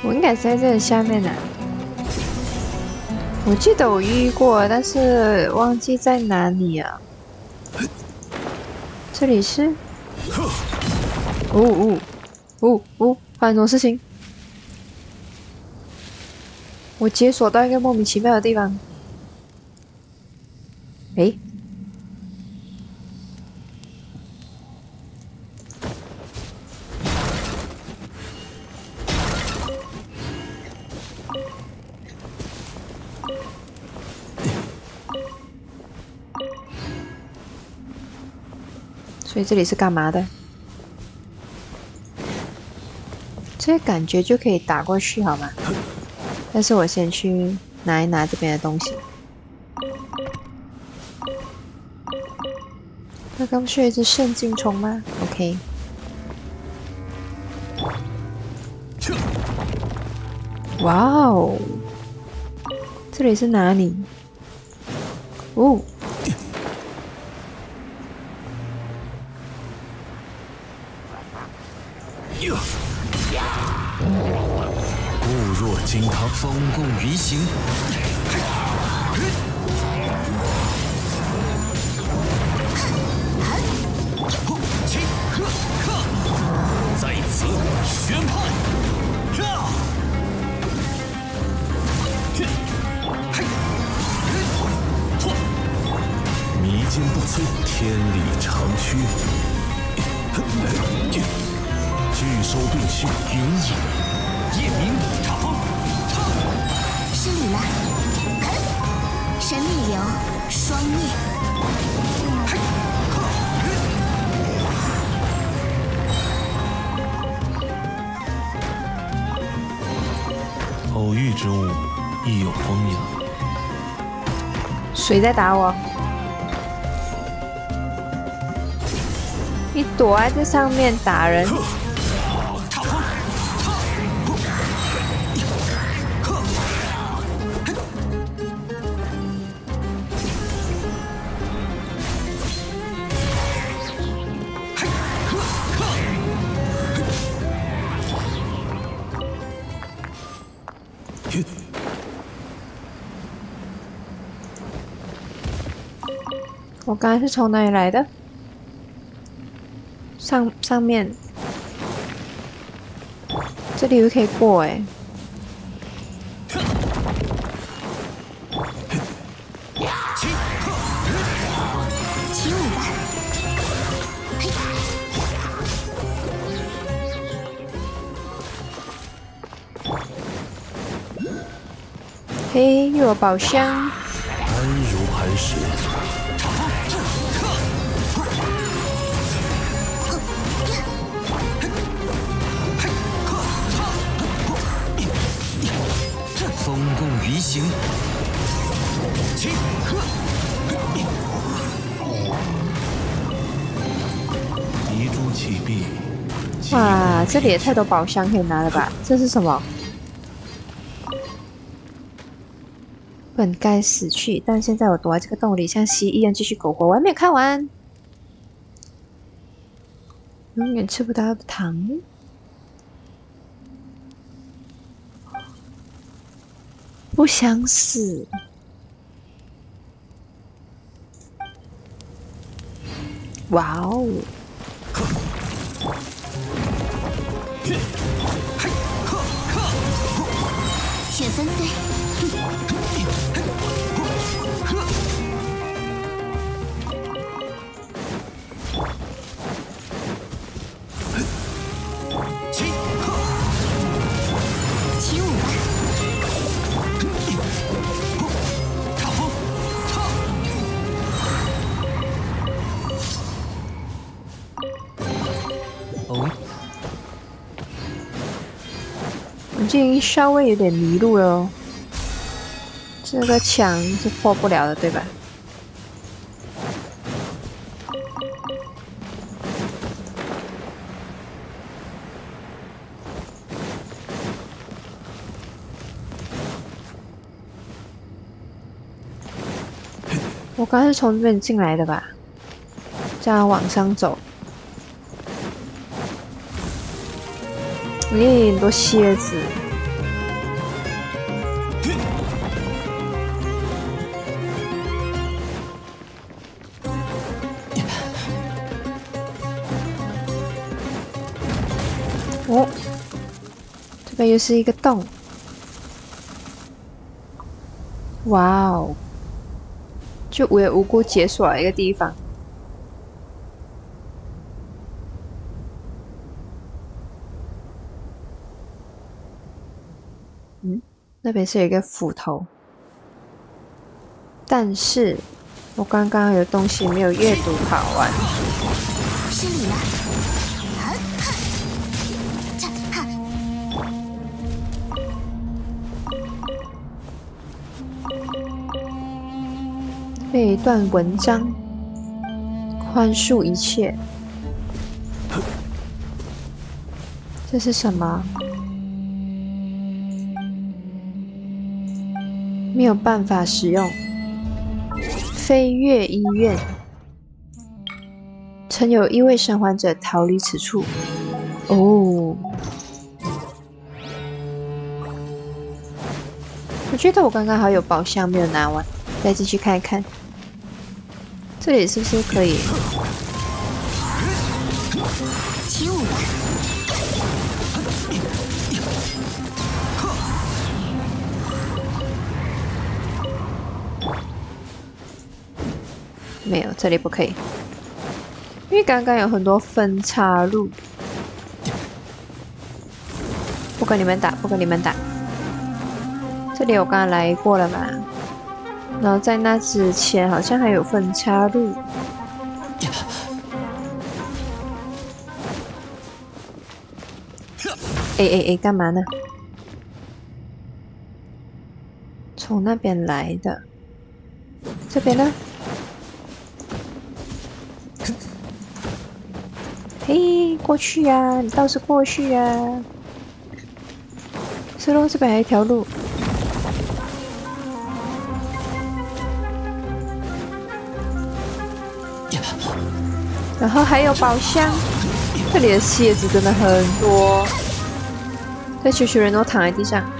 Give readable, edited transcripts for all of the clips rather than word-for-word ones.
我应该在这里下面呢。我记得我遇过，但是忘记在哪里啊。这里是。发生什么事情？我解锁到一个莫名其妙的地方。诶。所以这里是干嘛的？这个感觉就可以打过去，好吗？但是我先去拿一拿这边的东西。那刚不是有一只圣经虫吗 ？OK。哇哦，这里是哪里？哦。 固若金汤，风共鱼行。在此宣判。迷津不摧，天理长驱。巨收并蓄，云影。夜明插风， 失礼了。神秘流，双灭。 偶遇之物，亦有风雅。 谁在打我？你躲在这上面打人。我刚才是从哪里来的？上面，这里又可以过哎。 起舞吧！ 嘿，又有宝箱。 安如磐石。风共鱼行。遗珠弃璧。 哇，这里也太多宝箱可以拿了吧？这是什么？本该死去，但现在我躲在这个洞里，像蜥蜴一样继续苟活。我还没有看完，永远吃不到的糖。不想死。哇哦！ 雪纷飞。起舞吧！ 哦， 我最近稍微有点迷路了哦。这个墙是破不了的，对吧？我刚是从这边进来的吧？这样往上走。咦，很多蝎子。 边又是一个洞。哇哦！就无缘无故解锁了一个地方。那边是有一个斧头，但是我刚刚有东西没有阅读好完。 失礼了。 这一段文章，宽恕一切。这是什么？没有办法使用。飞跃医院，曾有一位生还者逃离此处。哦，我觉得我刚刚还有宝箱没有拿完，再进去看一看。这里是不是可以？ 起舞吧。 没有，这里不可以，因为刚刚有很多分岔路。不跟你们打，不跟你们打。这里我刚刚来过了嘛，然后在那之前好像还有分岔路。哎，干嘛呢？从那边来的，这边呢？嘿，过去呀！你倒是过去呀！是喽，这边还有一条路。然后还有宝箱，这里的蝎子真的很多，这球人都躺在地上。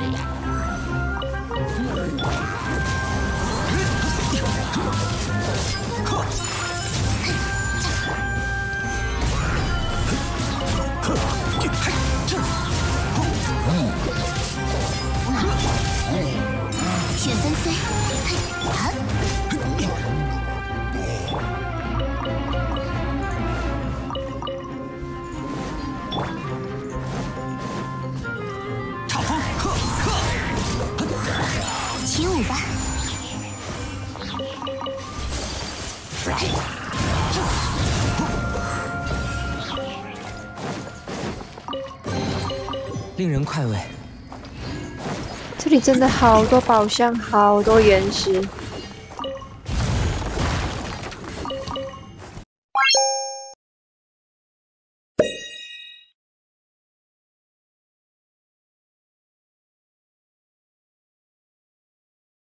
雪纷飞，起舞吧。 令人快慰。 这里真的好多宝箱，好多原石。